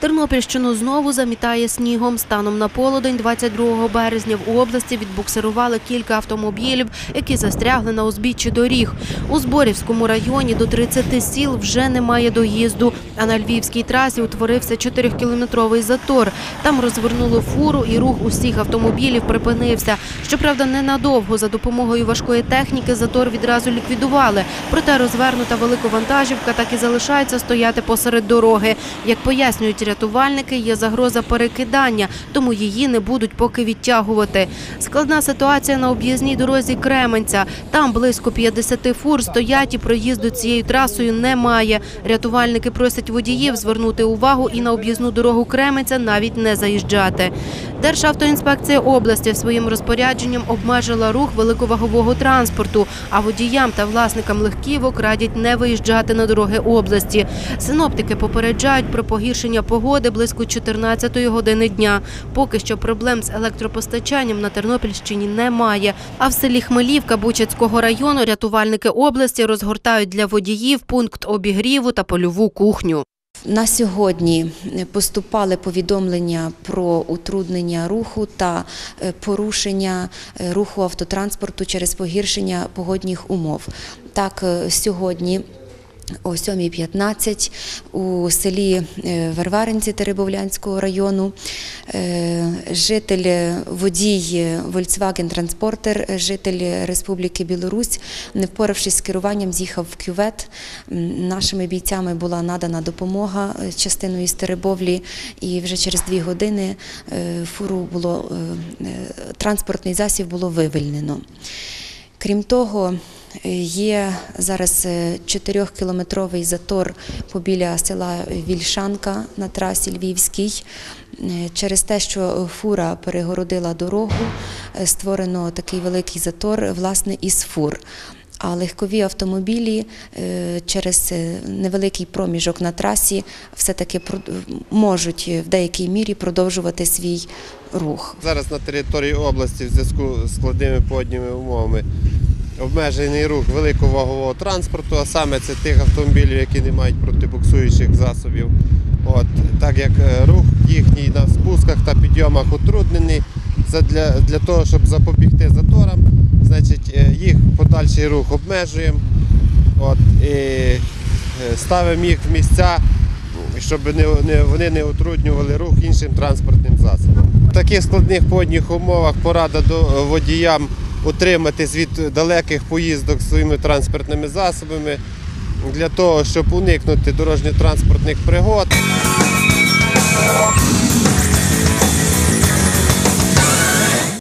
Тернопільщину знову замітає снігом. Станом на полудень 22 березня в області відбуксирували кілька автомобілів, які застрягли на узбіччі доріг. У Зборівському районі до 30 сіл вже немає доїзду, а на Львівській трасі утворився 4-кілометровий затор. Там розвернули фуру і рух усіх автомобілів припинився. Щоправда, ненадовго. За допомогою важкої техніки затор відразу ліквідували. Проте розвернута великовантажівка так і залишається стояти посеред дороги. Як пояснюють рятувальники, є загроза перекидання, тому її не будуть поки відтягувати. Складна ситуація на об'їзній дорозі Кременця. Там близько 50 фур стоять і проїзду цією трасою немає. Рятувальники просять водіїв звернути увагу і на об'їзну дорогу Кременця навіть не заїжджати. Державтоінспекція області своїм розпорядженням обмежила рух великовагового транспорту, а водіям та власникам легківок радять не виїжджати на дороги області. Синоптики попереджають про погіршення погоди близько 14-ї години дня. Поки що проблем з електропостачанням на Тернопільщині немає. А в селі Хмелівка Бучацького району рятувальники області розгортають для водіїв пункт обігріву та польову кухню. На сьогодні поступали повідомлення про утруднення руху та порушення руху автотранспорту через погіршення погодних умов. Так, сьогодні о 7:15 у селі Варваринці Теребовлянського району водій Volkswagen Транспортер, житель Республіки Білорусь, не впоравшись з керуванням, з'їхав в кювет. Нашими бійцями була надана допомога частиною з Теребовлі, і вже через 2 години транспортний засіб було вивільнено. Крім того, є зараз 4-кілометровий затор побіля села Вільшанка на трасі Львівській. Через те, що фура перегородила дорогу, створено такий великий затор, власне, із фур. А легкові автомобілі через невеликий проміжок на трасі все-таки можуть в деякій мірі продовжувати свій рух. Зараз на території області в зв'язку з складними погодними умовами обмежений рух великовагового транспорту, а саме це тих автомобілів, які не мають протибуксуючих засобів. Так як рух їхній на спусках та підйомах утруднений, для того, щоб запобігти заторам, значить, їх подальший рух обмежуємо і ставимо їх в місця, щоб вони не утруднювали рух іншим транспортним засобам. В таких складних погодних умовах порада водіям утриматись від далеких поїздок своїми транспортними засобами для того, щоб уникнути дорожньо-транспортних пригод.